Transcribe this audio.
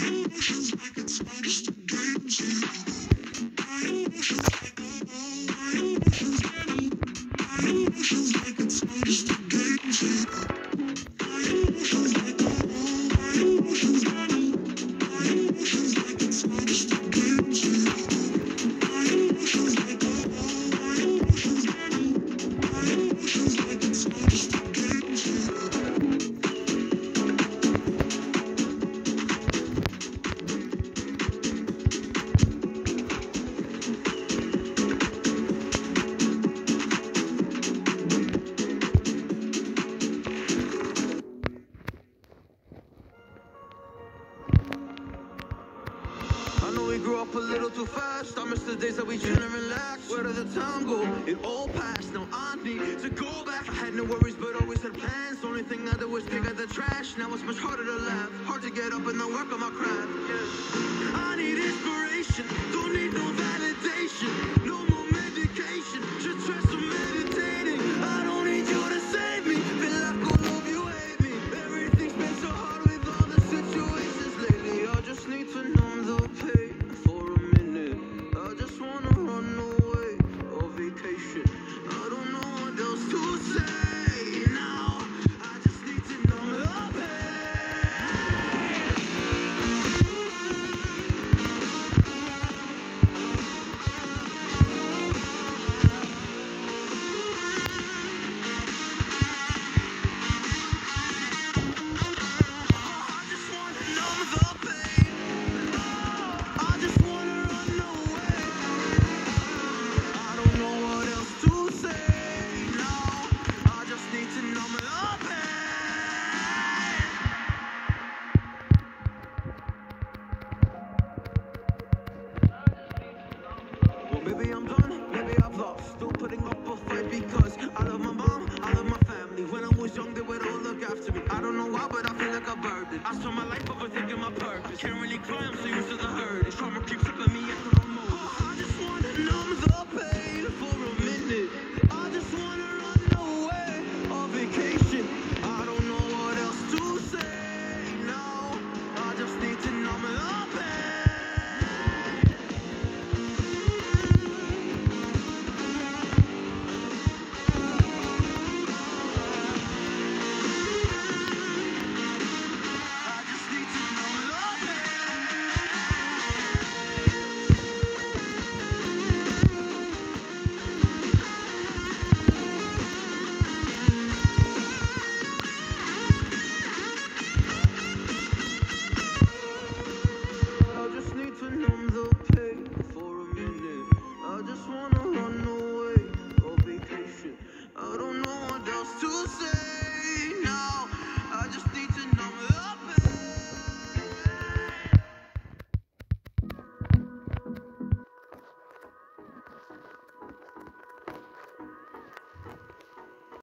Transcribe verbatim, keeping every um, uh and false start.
Grew up a little too fast. I miss the days that we chill and relax. Where did the time go? It all passed. Now I need to go back. I had no worries, but always had plans. The only thing I did was pick at the trash. Now it's much harder to laugh. Hard to get up and then work on my craft. Yeah. I need inspiration. Don't need no validation. No more medication. Just try some meditating. I don't need you to save me. Feel like all of you hate me. Everything's been so hard with all the situations lately. I just need to numb the pain. I just wanna run away on vacation. I don't know what else to say now. I just need to numb the Maybe I'm done, maybe I've lost. Still putting up a fight because I love my mom, I love my family. When I was young, they would all look after me. I don't know why, but I feel like a burden. I spent my life overthinking my purpose. Can't really cry, I'm so used to the hurt. Trauma keeps up at me.